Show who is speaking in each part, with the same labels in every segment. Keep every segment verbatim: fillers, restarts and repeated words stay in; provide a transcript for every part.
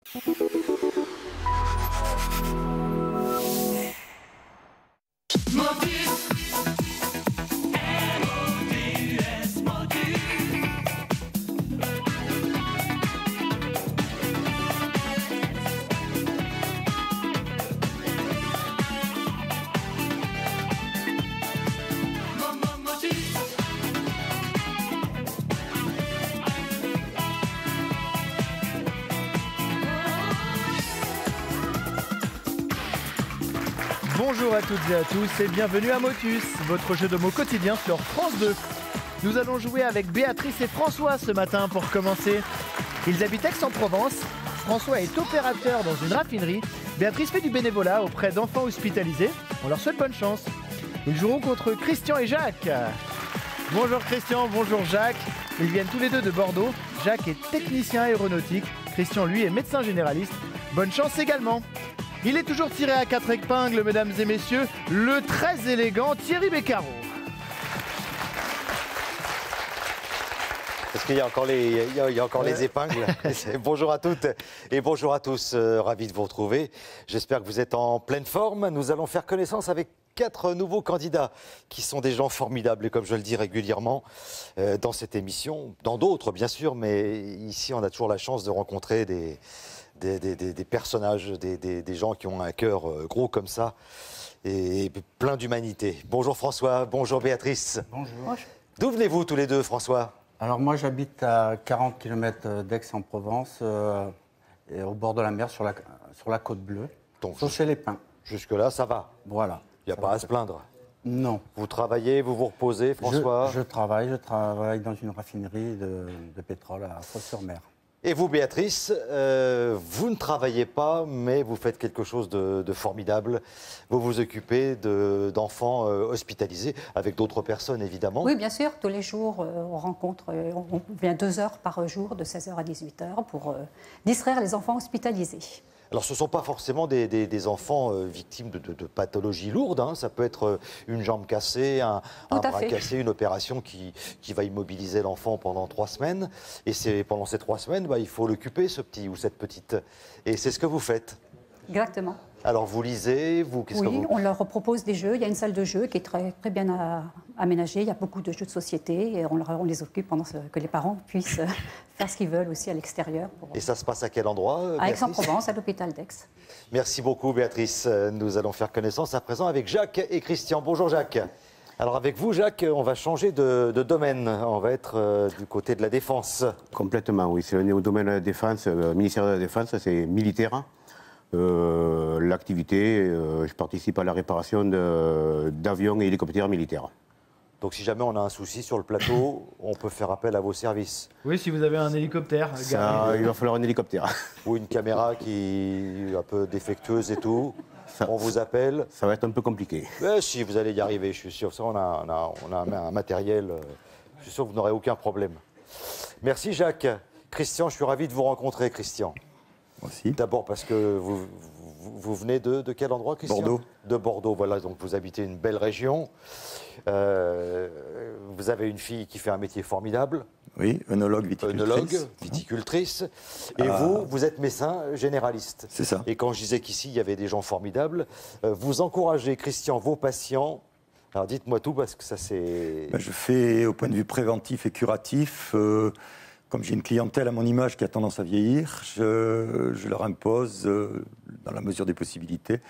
Speaker 1: Bonjour à toutes et à tous et bienvenue à Motus, votre jeu de mots quotidien sur France deux. Nous allons jouer avec Béatrice et François ce matin pour commencer. Ils habitent Aix-en-Provence. François est opérateur dans une raffinerie. Béatrice fait du bénévolat auprès d'enfants hospitalisés. On leur souhaite bonne chance. Ils joueront contre Christian et Jacques. Bonjour Christian, bonjour Jacques. Ils viennent tous les deux de Bordeaux. Jacques est technicien aéronautique. Christian, lui, est médecin généraliste. Bonne chance également. Il est toujours tiré à quatre épingles, mesdames et messieurs, le très élégant Thierry Beccaro.
Speaker 2: Est-ce qu'il y a encore les, il y a, il y a encore les épingles? Bonjour à toutes et bonjour à tous, euh, ravi de vous retrouver. J'espère que vous êtes en pleine forme. Nous allons faire connaissance avec quatre nouveaux candidats qui sont des gens formidables, et comme je le dis régulièrement euh, dans cette émission, dans d'autres bien sûr, mais ici on a toujours la chance de rencontrer des... Des, des, des, des personnages, des, des, des gens qui ont un cœur gros comme ça et plein d'humanité. Bonjour François, bonjour Béatrice.
Speaker 3: Bonjour.
Speaker 2: D'où venez-vous tous les deux, François?
Speaker 3: Alors moi j'habite à quarante kilomètres d'Aix-en-Provence, euh, et au bord de la mer, sur la, sur la côte bleue, chez les Pins.
Speaker 2: Jusque-là, ça va?
Speaker 3: Voilà.
Speaker 2: Il n'y a pas à se plaindre?
Speaker 3: Non.
Speaker 2: Vous travaillez, vous vous reposez, François?
Speaker 3: Je, je travaille, je travaille dans une raffinerie de, de pétrole à Fos-sur-Mer.
Speaker 2: Et vous, Béatrice, euh, vous ne travaillez pas, mais vous faites quelque chose de, de formidable. Vous vous occupez d'enfants euh, hospitalisés, avec d'autres personnes, évidemment.
Speaker 4: Oui, bien sûr. Tous les jours, euh, on rencontre, euh, on vient deux heures par jour, de seize heures à dix-huit heures, pour euh, distraire les enfants hospitalisés.
Speaker 2: Alors, ce ne sont pas forcément des, des, des enfants euh, victimes de, de, de pathologies lourdes. Hein. Ça peut être euh, une jambe cassée, un, un bras cassé, une opération qui, qui va immobiliser l'enfant pendant trois semaines. Et c'est pendant ces trois semaines, bah, il faut l'occuper, ce petit ou cette petite. Et c'est ce que vous faites.
Speaker 4: Exactement.
Speaker 2: Alors, vous lisez, vous, qu'est-ce
Speaker 4: oui,
Speaker 2: que vous...
Speaker 4: on leur propose des jeux. Il y a une salle de jeux qui est très, très bien à, aménagée. Il y a beaucoup de jeux de société et on, leur, on les occupe pendant ce, que les parents puissent faire ce qu'ils veulent aussi à l'extérieur. Pour...
Speaker 2: Et ça se passe à quel endroit,
Speaker 4: à Aix-en-Provence, à l'hôpital d'Aix. Merci
Speaker 2: beaucoup, Béatrice. Nous allons faire connaissance à présent avec Jacques et Christian. Bonjour, Jacques. Alors, avec vous, Jacques, on va changer de, de domaine. On va être euh, du côté de la défense.
Speaker 5: Complètement, oui. C'est au domaine de la défense, euh, ministère de la Défense, c'est militaire. Euh, L'activité, euh, je participe à la réparation d'avions et hélicoptères militaires.
Speaker 2: Donc si jamais on a un souci sur le plateau, on peut faire appel à vos services.
Speaker 1: Oui, si vous avez un hélicoptère.
Speaker 5: Ça, il va falloir un hélicoptère.
Speaker 2: Ou une caméra qui est un peu défectueuse et tout. Ça, on vous appelle.
Speaker 5: Ça va être un peu compliqué.
Speaker 2: Mais si, vous allez y arriver, je suis sûr. Ça, on a, on a, on a un matériel. Je suis sûr que vous n'aurez aucun problème. Merci Jacques. Christian, je suis ravi de vous rencontrer, Christian.
Speaker 6: Aussi.
Speaker 2: D'abord parce que vous, vous, vous venez de, de quel endroit, Christian?
Speaker 6: Bordeaux.
Speaker 2: De Bordeaux, voilà, donc vous habitez une belle région. Euh, vous avez une fille qui fait un métier formidable.
Speaker 6: Oui, œnologue, viticultrice.
Speaker 2: Œnologue, viticultrice. Et ah. vous, vous êtes médecin généraliste.
Speaker 6: C'est ça.
Speaker 2: Et quand je disais qu'ici, il y avait des gens formidables, euh, vous encouragez, Christian, vos patients. Alors dites-moi tout, parce que ça c'est...
Speaker 6: Ben, je fais, au point de vue préventif et curatif... Euh, Comme j'ai une clientèle à mon image qui a tendance à vieillir, je, je leur impose, euh, dans la mesure des possibilités,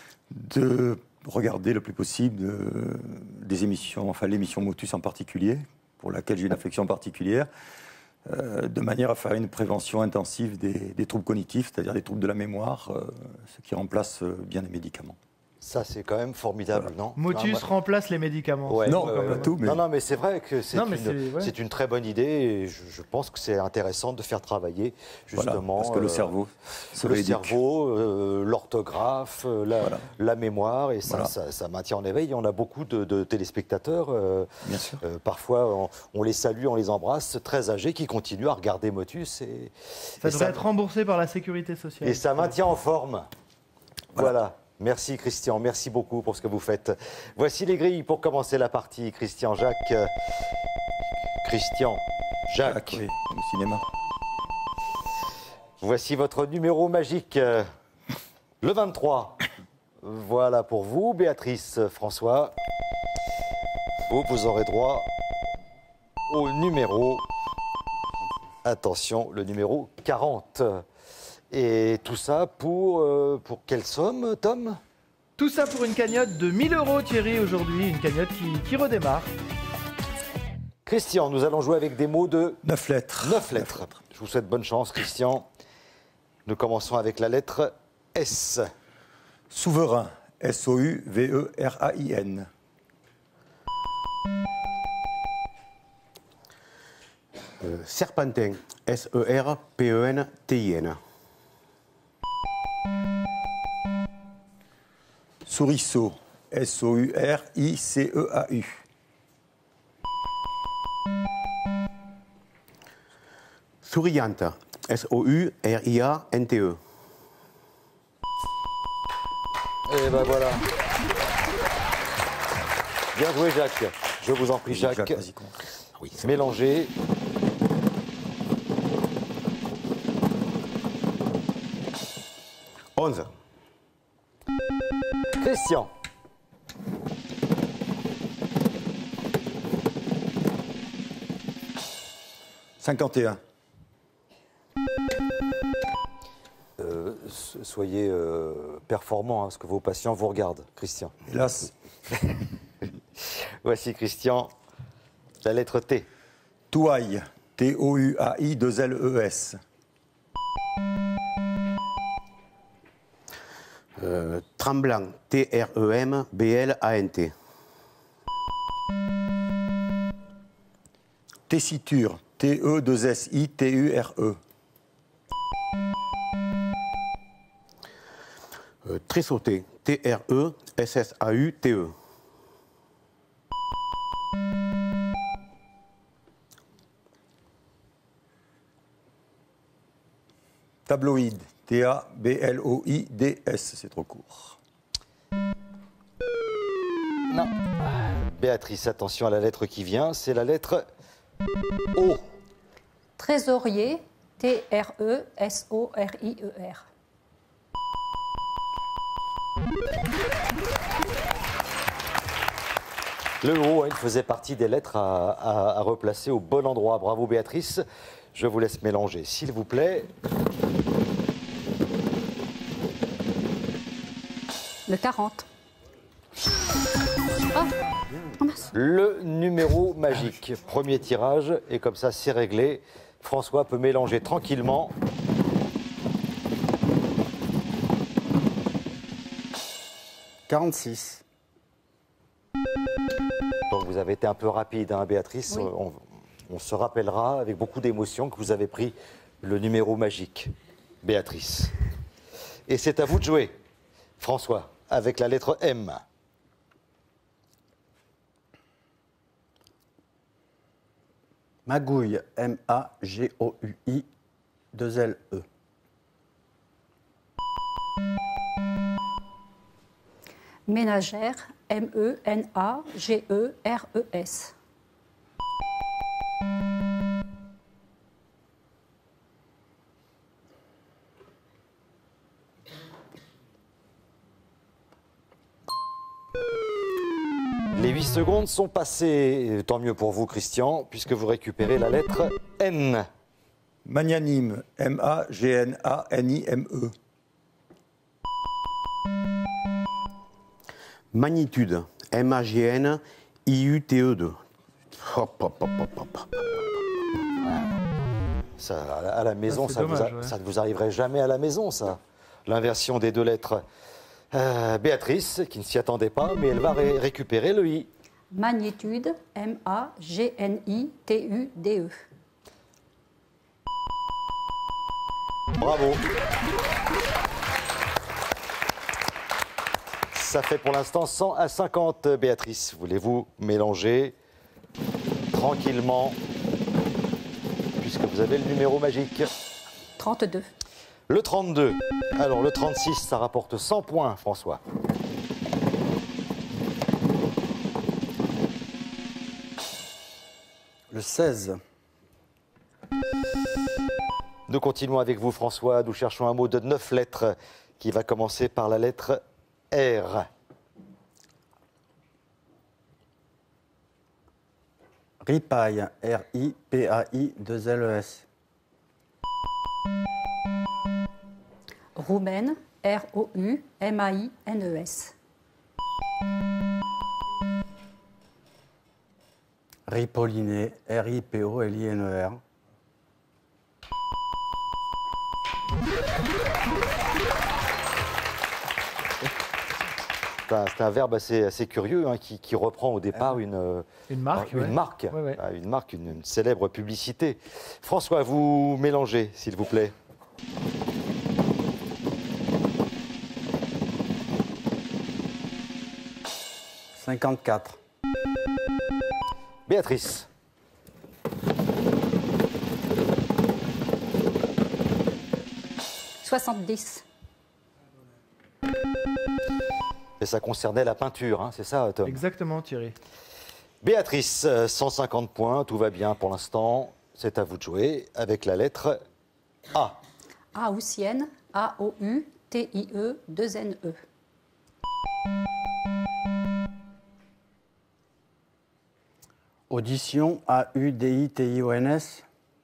Speaker 6: de regarder le plus possible de, des émissions, enfin l'émission Motus en particulier, pour laquelle j'ai une affection particulière, euh, de manière à faire une prévention intensive des, des troubles cognitifs, c'est-à-dire des troubles de la mémoire, euh, ce qui remplace bien les médicaments.
Speaker 2: Ça, c'est quand même formidable,
Speaker 6: voilà.
Speaker 2: non?
Speaker 1: Motus
Speaker 2: non, moi...
Speaker 1: remplace les médicaments.
Speaker 6: Ouais, non,
Speaker 2: euh,
Speaker 6: pas tout, mais...
Speaker 2: Non, non, mais c'est vrai que c'est une,
Speaker 1: ouais.
Speaker 2: une très bonne idée et je, je pense que c'est intéressant de faire travailler justement...
Speaker 6: Voilà, parce que le cerveau...
Speaker 2: Euh, le cerveau, euh, l'orthographe, la, voilà. la mémoire, et ça,
Speaker 6: voilà.
Speaker 2: ça, ça maintient en éveil. On a beaucoup de, de téléspectateurs. Euh,
Speaker 6: Bien sûr.
Speaker 2: Euh, parfois, on, on les salue, on les embrasse, très âgés, qui continuent à regarder Motus. Et,
Speaker 1: ça
Speaker 2: et
Speaker 1: devrait
Speaker 2: ça,
Speaker 1: être remboursé par la sécurité sociale.
Speaker 2: Et ça maintient en forme. Voilà. voilà. Merci Christian, merci beaucoup pour ce que vous faites. Voici les grilles pour commencer la partie. Christian, Jacques. Christian, Jacques.
Speaker 6: Jacques, oui, au cinéma.
Speaker 2: Voici votre numéro magique, euh, le vingt-trois. Voilà pour vous, Béatrice, François. Vous, vous aurez droit au numéro, attention, le numéro quarante. Et tout ça pour, euh, pour quelle somme, Tom?
Speaker 1: Tout ça pour une cagnotte de mille euros, Thierry, aujourd'hui. Une cagnotte qui, qui redémarre.
Speaker 2: Christian, nous allons jouer avec des mots de
Speaker 6: Neuf lettres.
Speaker 2: neuf lettres. Je vous souhaite bonne chance, Christian. Nous commençons avec la lettre S.
Speaker 6: Souverain. S O U V E R A I N.
Speaker 5: Euh, Serpentin, S E R P E N T I N.
Speaker 6: Souriceau. S O U R I C E A U.
Speaker 5: Souriante, S O U R I A N T E.
Speaker 2: Et ben voilà. Bien joué, Jacques. Je vous en prie, Jacques.
Speaker 6: Jacques, vas-y, commence.
Speaker 5: Oui,
Speaker 2: Mélangez.
Speaker 5: onze.
Speaker 2: Christian.
Speaker 6: cinquante et un.
Speaker 2: Euh, soyez euh, performant, hein, parce que vos patients vous regardent, Christian.
Speaker 6: Hélas.
Speaker 2: Voici, Christian, la lettre T.
Speaker 6: Touaille. T O U A I deux L E S.
Speaker 5: Euh, Tremblant, T R E M B L A N T.
Speaker 6: Tessiture. T E deux S I T U R E.
Speaker 5: Euh, Tressauté, T R E S S A U T E.
Speaker 6: Tabloïd. T A B L O I D S. C'est trop court.
Speaker 2: Non. Béatrice, attention à la lettre qui vient, c'est la lettre O.
Speaker 4: Trésorier, T R E S O R I E R.
Speaker 2: Le O, il faisait partie des lettres à, à- à replacer au bon endroit. Bravo, Béatrice. Je vous laisse mélanger, s'il vous plaît.
Speaker 4: Le quarante. Ah, oh mince.
Speaker 2: Le numéro magique. Premier tirage, et comme ça, c'est réglé. François peut mélanger tranquillement.
Speaker 3: quarante-six.
Speaker 2: Donc vous avez été un peu rapide, hein, Béatrice.
Speaker 4: Oui.
Speaker 2: On, on se rappellera avec beaucoup d'émotion que vous avez pris le numéro magique, Béatrice. Et c'est à vous de jouer, François, avec la lettre M.
Speaker 3: Magouille, M A G O U I deux L E.
Speaker 4: Ménagère, M E N A G E R E S.
Speaker 2: Les huit secondes sont passées. Tant mieux pour vous, Christian, puisque vous récupérez la lettre N.
Speaker 6: Magnanime. M A G N A N I M E.
Speaker 5: Magnitude, M A G N I U T E deux. Hop, hop, hop, hop, hop.
Speaker 2: Ça, à la- à la maison,
Speaker 1: Ah, c'est
Speaker 2: ça, vous
Speaker 1: dommage,
Speaker 2: a-
Speaker 1: ouais.
Speaker 2: ça ne vous arriverait jamais à la maison, ça. L'inversion des deux lettres. Euh, Béatrice, qui ne s'y attendait pas, mais elle va ré- récupérer le I.
Speaker 4: Magnitude, M A G N I T U D E.
Speaker 2: Bravo. Ça fait pour l'instant cent à cinquante, Béatrice. Voulez-vous mélanger tranquillement, puisque vous avez le numéro magique.
Speaker 4: trente-deux.
Speaker 2: Le trente-deux. Alors le trente-six, ça rapporte cent points, François.
Speaker 3: Le seize.
Speaker 2: Nous continuons avec vous, François. Nous cherchons un mot de neuf lettres qui va commencer par la lettre R.
Speaker 3: Ripaille, R I P A I deux L E S.
Speaker 4: Roumaine, R O U M A I N E S.
Speaker 3: Ripolliné, R I P O L I N E R.
Speaker 2: C'est un, c'est un verbe assez, assez curieux hein, qui, qui reprend au départ une, euh,
Speaker 1: Une marque.
Speaker 2: une
Speaker 1: ouais.
Speaker 2: marque,
Speaker 1: Ouais, ouais.
Speaker 2: Ah, une marque, une, une célèbre publicité. François, vous mélangez, s'il vous plaît.
Speaker 3: cinquante-quatre.
Speaker 2: Béatrice.
Speaker 4: soixante-dix.
Speaker 2: Et ça concernait la peinture, hein, c'est ça, Tom?
Speaker 1: Exactement, Thierry.
Speaker 2: Béatrice, euh, cent cinquante points, tout va bien pour l'instant. C'est à vous de jouer avec la lettre A.
Speaker 4: Aoussienne, A O U T I E deux N E.
Speaker 3: Audition, A U D I T I O N S.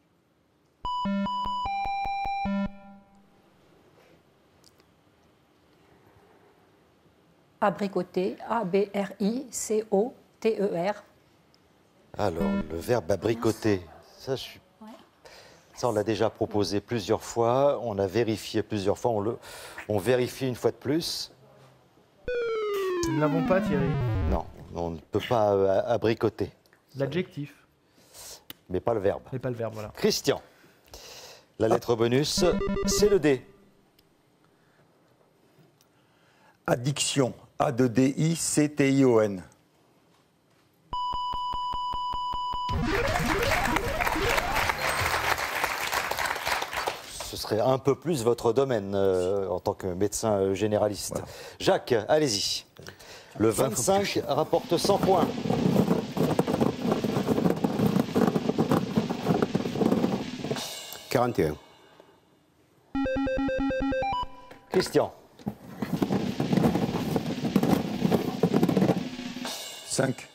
Speaker 4: Abricoter, A B R I C O T E R.
Speaker 2: Alors, le verbe abricoter, ça, je suis- ça, on l'a déjà proposé plusieurs fois, on a vérifié plusieurs fois, on, le... on vérifie une fois de plus.
Speaker 1: Nous ne l'avons pas, Thierry.
Speaker 2: Non, on ne peut pas euh, abricoter,
Speaker 1: L'adjectif,
Speaker 2: mais pas le verbe.
Speaker 1: mais pas le verbe, voilà.
Speaker 2: Christian, la lettre bonus, c'est le D.
Speaker 6: Addiction, A D D I C T I O N.
Speaker 2: Ce serait un peu plus votre domaine euh, en tant que médecin euh, généraliste. Jacques, allez-y. Le vingt-cinq rapporte cent points.
Speaker 5: quarante et un.
Speaker 2: Christian,
Speaker 6: cinq.